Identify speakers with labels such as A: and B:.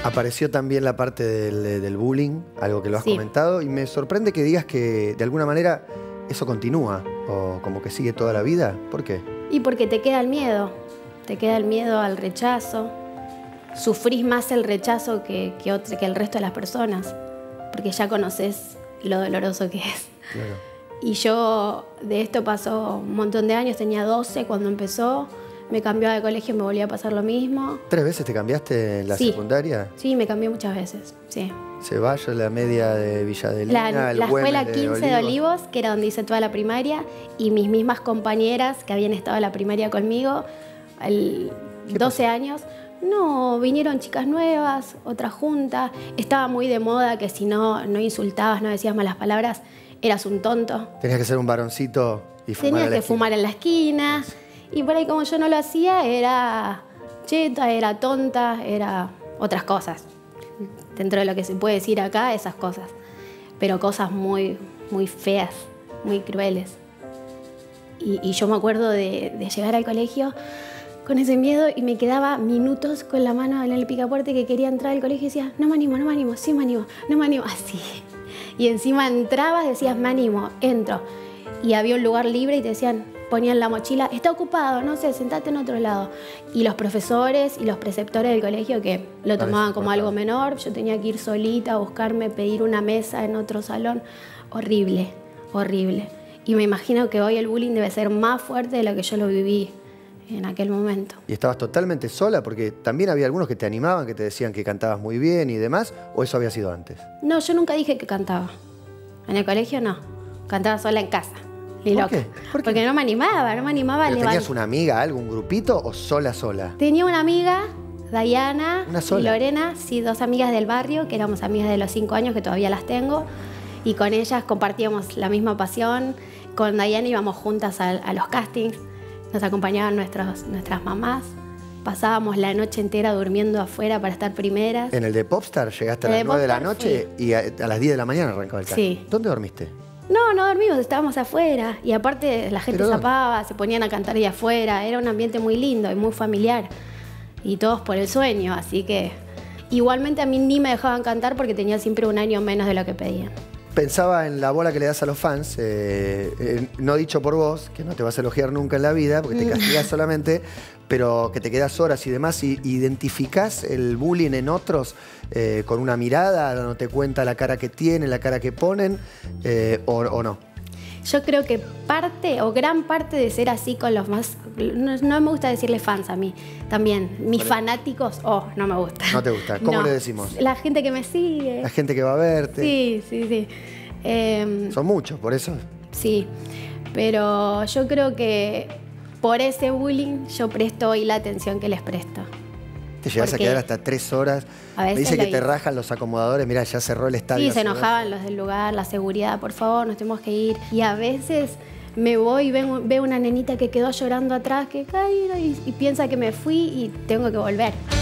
A: Apareció también la parte del bullying, algo que lo has
B: Sí.
A: comentado, y me sorprende que digas que de alguna manera eso continúa, o como que sigue toda la vida. ¿Por qué?
B: Y porque te queda el miedo al rechazo. Sufrís más el rechazo que el resto de las personas, porque ya conoces lo doloroso que es.
A: Claro.
B: Y yo, de esto pasó un montón de años, tenía 12 cuando empezó, me cambiaba de colegio y me volvía a pasar lo mismo.
A: ¿3 veces te cambiaste en la
B: Sí.
A: secundaria?
B: Sí, me cambié muchas veces, sí.
A: Ceballos, la media de Villadelina,
B: La
A: el
B: escuela
A: Güemes
B: 15 de Olivos, que era donde hice toda la primaria, y mis mismas compañeras que habían estado en la primaria conmigo,
A: ¿Qué
B: 12 años, no, vinieron chicas nuevas, otra junta, estaba muy de moda que si no insultabas, no decías malas palabras, eras un tonto.
A: Tenías que ser un varoncito y fumar
B: Tenías
A: a la
B: que
A: esquina.
B: fumar en la esquina, y por ahí como yo no lo hacía, era cheta, era tonta, era otras cosas. Dentro de lo que se puede decir acá, esas cosas. Pero cosas muy, muy feas, muy crueles. Y yo me acuerdo de llegar al colegio con ese miedo y me quedaba minutos con la mano en el picaporte que quería entrar al colegio y decía, no me animo, sí me animo, no me animo, así. Y encima entrabas, decías, me animo, entro. Y había un lugar libre y te decían, ponían la mochila, está ocupado, no sé, sentate en otro lado. Y los profesores y los preceptores del colegio que lo tomaban como algo menor, yo tenía que ir solita a buscarme, pedir una mesa en otro salón. Horrible, horrible. Y me imagino que hoy el bullying debe ser más fuerte de lo que yo lo viví en aquel momento.
A: ¿Y estabas totalmente sola? Porque también había algunos que te animaban, que te decían que cantabas muy bien y demás, ¿o eso había sido antes?
B: No, yo nunca dije que cantaba. En el colegio no. Cantaba sola en casa. Ni
A: ¿Por
B: loca.
A: qué? ¿Por qué?
B: Porque no me animaba a
A: ¿Pero
B: levantar.
A: tenías una amiga, algún grupito o sola?
B: Tenía una amiga, Dayana
A: ¿Una
B: y
A: sola?
B: Lorena, sí, 2 amigas del barrio, que éramos amigas de los 5 años, que todavía las tengo. Y con ellas compartíamos la misma pasión. Con Dayana íbamos juntas a los castings. Nos acompañaban nuestras mamás. Pasábamos la noche entera durmiendo afuera para estar primeras.
A: En el de Popstar llegaste a
B: En
A: las
B: el
A: 9 de la
B: Popstar,
A: noche y a las 10 de la mañana arrancaba el casting.
B: Sí.
A: ¿Dónde dormiste?
B: No dormimos, estábamos afuera. Y aparte la gente
A: ¿Pero dónde?
B: zapaba, se ponían a cantar ahí afuera. Era un ambiente muy lindo y muy familiar. Y todos por el sueño, así que... Igualmente a mí ni me dejaban cantar porque tenía siempre un año menos de lo que pedían.
A: Pensaba en la bola que le das a los fans, no dicho por vos, que no te vas a elogiar nunca en la vida, porque te castigas solamente, pero que te quedas horas y demás, y identificás el bullying en otros con una mirada, no te cuenta la cara que tienen, la cara que ponen, o no.
B: Yo creo que parte o gran parte de ser así con los más... No me gusta decirle fans a mí también. Mis fanáticos, no me gusta.
A: ¿No te gusta? ¿Cómo
B: No.
A: le decimos?
B: La gente que me sigue.
A: La gente que va a verte.
B: Sí.
A: Son muchos, por eso.
B: Sí, pero yo creo que por ese bullying yo presto hoy la atención que les presto.
A: Te llegas a
B: Porque
A: quedar hasta 3 horas.
B: a veces
A: Me dice
B: lo
A: que te
B: hice.
A: rajan los acomodadores. Mira, ya cerró el estadio.
B: Sí, se
A: hace
B: enojaban los del lugar, la seguridad, por favor, nos tenemos que ir. Y a veces me voy y veo una nenita que quedó llorando atrás, que cae y piensa que me fui y tengo que volver.